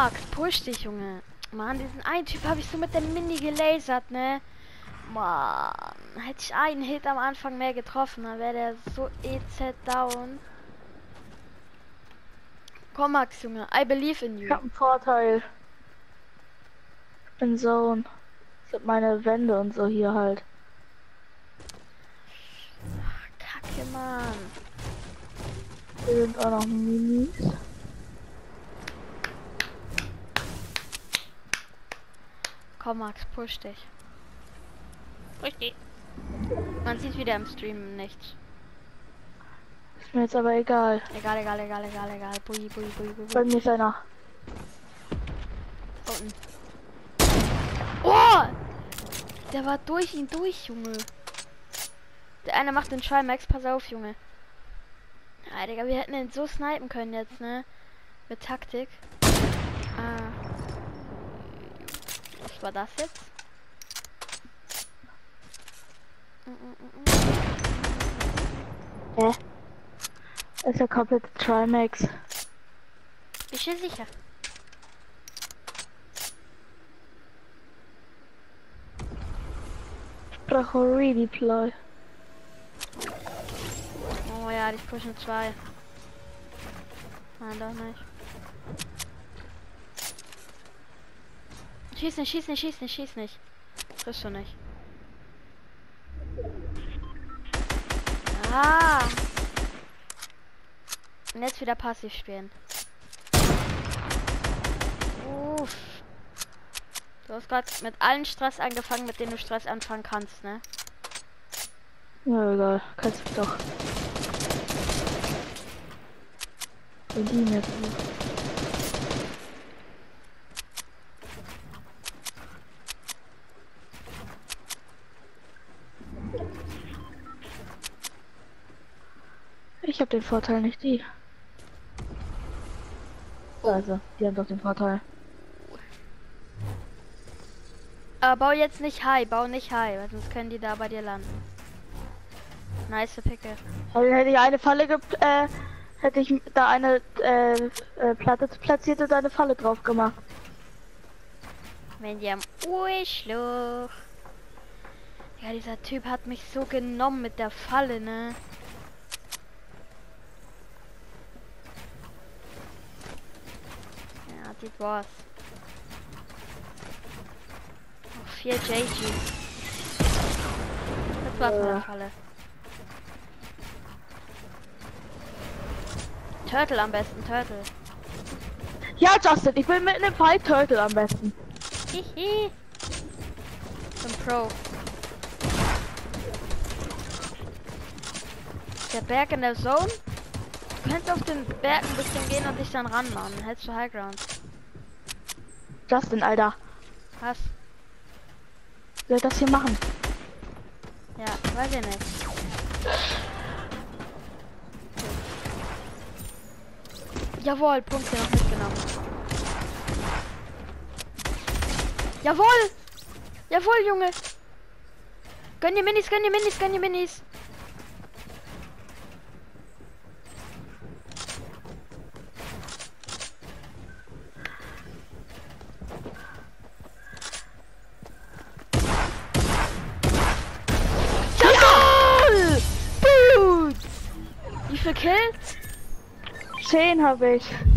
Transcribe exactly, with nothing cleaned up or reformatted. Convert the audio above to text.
Max, push dich, Junge. Mann, diesen einen Typ habe ich so mit der Mini gelasert, ne? Mann, hätte ich einen Hit am Anfang mehr getroffen, dann wäre der so E Z down. Komm, Max, Junge, I believe in you. Ich hab einen Vorteil. Ich bin Zone. Ich hab meine Wände und so hier halt. Kacke, Mann. Hier sind auch noch Minis. Komm, Max, push dich. Push dich. Man sieht wieder im Stream nichts. Ist mir jetzt aber egal. Egal, egal, egal, egal, egal. Bui, bui, bui, bui. Bei mir ist einer. Unten. Oh! Der war durch ihn durch, Junge. Der eine macht den Trimax, pass auf, Junge. Ja, Digga, wir hätten ihn so snipen können jetzt, ne? Mit Taktik. Ah. Was war das jetzt? Mm, mm, mm. Hä? Das ist ja komplett Trimax. Bist du sicher? Ich brauche Redeploy. Oh ja, die pushen zwei. Nein, doch nicht. Schieß nicht, schieß nicht, schieß nicht, schieß nicht. Triffst du nicht. Ah! Und jetzt wieder passiv spielen. Uff. Du hast gerade mit allen Stress angefangen, mit denen du Stress anfangen kannst, ne? Ja, egal. Kannst du doch. Und die nicht. Ich habe den Vorteil, nicht die. Also, die haben doch den Vorteil. Aber bau jetzt nicht high, bau nicht high, weil sonst können die da bei dir landen. Nice Picke. Also hätte ich eine Falle ge äh, hätte ich da eine äh, äh, Platte platziert und eine Falle drauf gemacht. Wenn die am Urschluch. Ja, dieser Typ hat mich so genommen mit der Falle, ne? Ja, das war's. Oh, vier J G. Das war's mit der Falle. Turtle am besten, Turtle. Ja, Justin, ich will mit einem Fight Turtle am besten. Hihi. Zum Pro. Der Berg in der Zone. Du kannst auf den Berg ein bisschen gehen und dich dann ranmachen. Dann hältst du High Ground. Justin, Alter. Was? Soll ich das hier machen? Ja, weiß ich nicht. Jawohl, Punkte noch mitgenommen. Jawohl! Jawohl, Junge! Gönn die Minis, gönn die Minis, gönn die Minis! Jawohl! Boots! Wie viel Kills? Zehn habe ich.